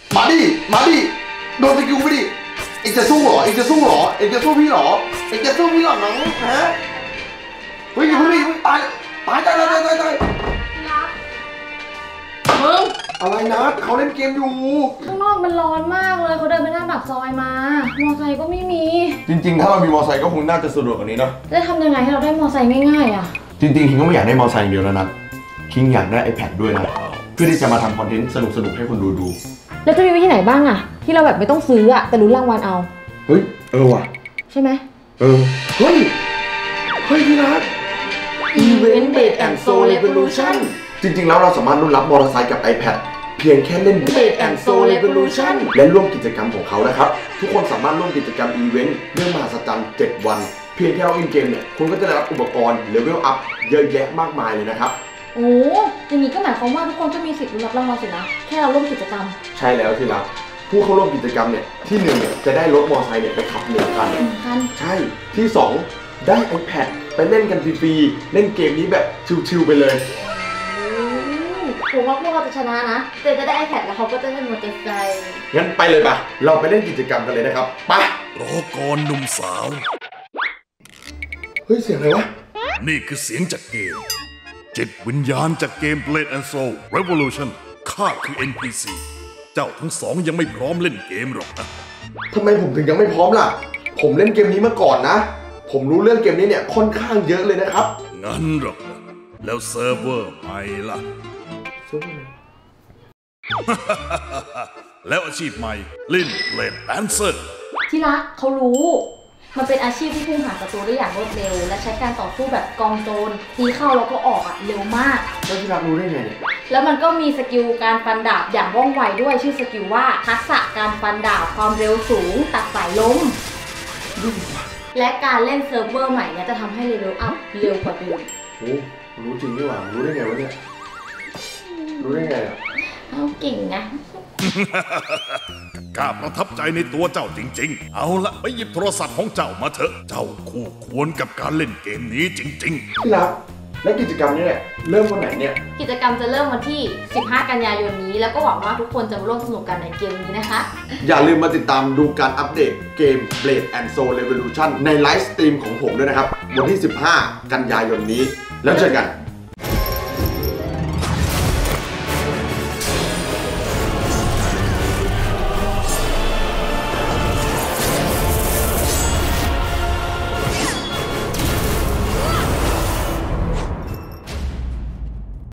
มาดิโดนสกิลไปดิเอ็งจะสู้เหรอเอ็งจะสู้พี่เหรอน้องฮะเฮ้ยตายมึงอะไรนะเขาเล่นเกมอยู่ข้างนอกมันร้อนมากเลยเขาเดินไปหน้าปากซอยมามอไซค์ก็ไม่มีจริงๆถ้าเรามีมอไซค์ก็คงน่าจะสะดวกกว่านี้เนาะจะทำยังไงให้เราได้มอไซค์ง่ายๆอ่ะจริงๆคิงก็ไม่อยากได้มอไซค์อย่างเดียวแล้วนะคิงอยากได้ iPad ด้วยนะเพื่อที่จะมาทำคอนเทนต์สนุกให้คนดูแล้วจะมีวิธีไหนบ้างอะที่เราแบบไม่ต้องซื้ออะแต่รู้รางวัลเอาเฮ้ยว่ะใช่ไหมเฮ้ยพี่รัก Event Blade and Soul Revolution จริงๆแล้วเราสามารถรุ่นรับมอเตอร์ไซค์กับ iPad เพียงแค่เล่น Blade and Soul Revolution และร่วมกิจกรรมของเขานะครับทุกคนสามารถร่วมกิจกรรมอีเวนต์เรื่องมหัศจรรย์7 วันเพียงแค่เราอินเกมเนี่ยคุณก็จะได้รับอุปกรณ์เลเวลอัพเยอะแยะมากมายเลยนะครับโอ้อย่างนี้ก็หมายความว่าทุกคนจะมีสิทธิ์รับรางวัลสินะแค่เราร่วมกิจกรรมใช่แล้วที่รักผู้เข้าร่วมกิจกรรมเนี่ยที่1เนี่ยจะได้รถมอเตอร์ไซค์เนี่ยไปขับ1 คันใช่ที่2ได้ iPad ไปเล่นกันฟรีๆเล่นเกมนี้แบบชิลๆไปเลยผมว่าพวกเราจะชนะนะแต่จะได้ iPad แล้วเขาก็จะได้มอเตอร์ไซค์งั้นไปเลยปะเราไปเล่นกิจกรรมกันเลยนะครับไปรอก่อนหนุ่มสาวเฮ้ยเสียงอะไรวะนี่คือเสียงจากเกมจิตวิญญาณจากเกม Blade and Soul Revolution ข้าคือ NPC เจ้าทั้งสองยังไม่พร้อมเล่นเกมหรอกนะทำไมผมถึงยังไม่พร้อมล่ะผมเล่นเกมนี้มาก่อนนะผมรู้เรื่องเกมนี้เนี่ยค่อนข้างเยอะเลยนะครับงั้นหรอกนะแล้วเซิร์ฟเวอร์ใหม่ล่ะแล้วอาชีพใหม่ลินเลนแดนเซอร์ที่รักเขารู้มันเป็นอาชีพที่พุ่งหาศัตรูได้อย่างรวดเร็วและใช้การต่อสู้แบบกองโจรตีเข้าแล้วก็ออกเร็วมากแล้วที่รักรู้ได้ไงเนี่ยแล้วมันก็มีสกิลการฟันดาบอย่างว่องไวด้วยชื่อสกิลว่าทักษะการฟันดาบความเร็วสูงตัดสายลมและการเล่นเซิร์ฟเวอร์ใหม่เนี่ยจะทำให้เลเวลอัพเร็วกว่าเดิมโอ้รู้จริงด้วยว่ะรู้ได้ไงวะเนี่ยรู้ได้ไงอ่ะเอาเก่งนะข้าประทับใจในตัวเจ้าจริงๆเอาละไปหยิบโทรศัพท์ของเจ้ามาเถอะเจ้าคู่ควรกับการเล่นเกมนี้จริงๆที่รักและกิจกรรมนี้เนี่ยเริ่มวันไหนเนี่ยกิจกรรมจะเริ่มวันที่15 กันยายนนี้แล้วก็หวังว่าทุกคนจะร่วมสนุกกันในเกมนี้นะคะอย่าลืมมาติดตามดูการอัปเดตเกม Blade and Soul Revolution ในไลฟ์สตรีมของผมด้วยนะครับวันที่15 กันยายนนี้แล้วเจอกัน